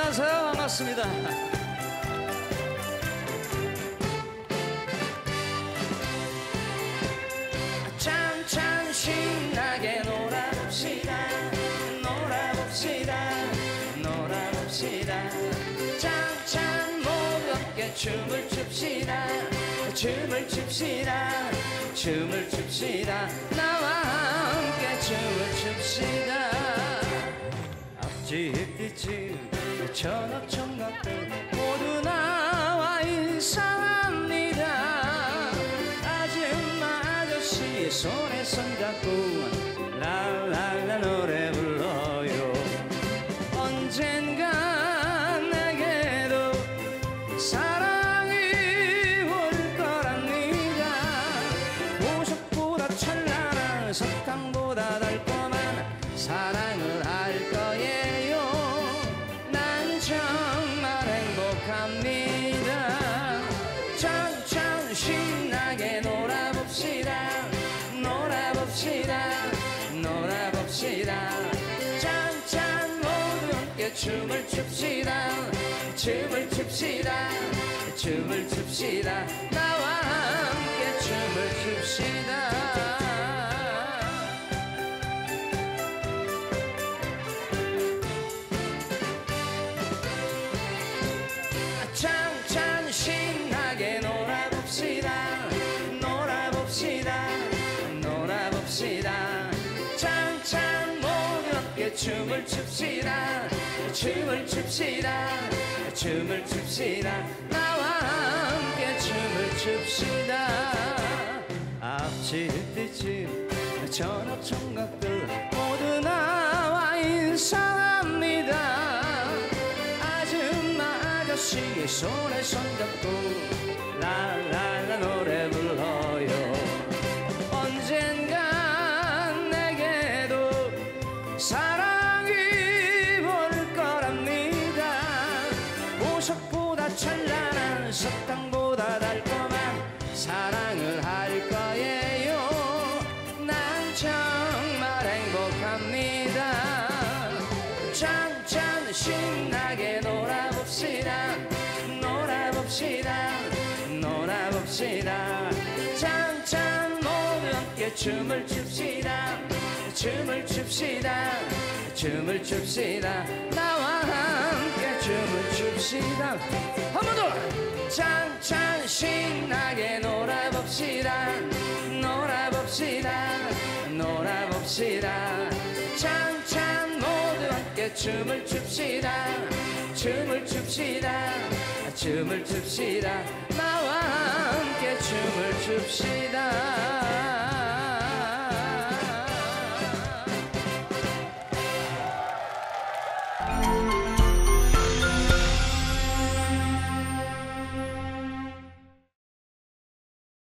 안녕하세요. 반갑습니다. 찬찬 신나게 놀아봅시다. 놀아봅시다. 놀아봅시다. 찬찬 모두 함께 춤을 춥시다. 춤을 춥시다. 춤을 춥시다. 나와 함께 춤을 춥시다. 앞집 저녁 총각들 모두 나와 인사합니다. 아줌마 아저씨의 손에 손잡고 랄랄라 노래 불러요. 언젠가 내게도 사랑이 올 거랍니다. 보석보다 찬란한 석탄보다 달콤한 사랑을 할 거예요. 난 정말 행복합니다. 찬찬 신나게 놀아봅시다. 놀아봅시다. 놀아봅시다. 찬찬 모두 함께 춤을 춥시다. 춤을 춥시다. 춤을 춥시다. 나와 함께 춤을 춥시다. 찬찬 신나게 놀아봅시다. 놀아봅시다. 놀아봅시다. 찬찬 모두 함께 춤을 춥시다. 춤을 춥시다. 춤을 춥시다. 나와 함께 춤을 춥시다. 앞집 뒷집 저녁 총각들 모두 나와 인사합니다. 아줌마 아저씨의 손에 손잡고 랄랄라 노래 불러요. 언젠가 내게도 사랑이 올 거랍니다. 보석보다 찬란한 석탄보다 달콤한 사랑을 할 거예요. 난 정말 행복합니다. 찬찬 신나게 놀아봅시다. 놀아봅시다. 놀아봅시다. 찬찬 모두 함께 춤을 춥시다. 춤을 춥시다. 춤을 춥시다. 나와 함께 춤을 춥시다. 한 번 더. 찬찬 신나게 놀아봅시다. 놀아봅시다. 놀아봅시다. 찬찬 모두 함께 춤을 춥시다. 춤을 춥시다. 춤을 춥시다. 나와 함께 춤을 춥시다.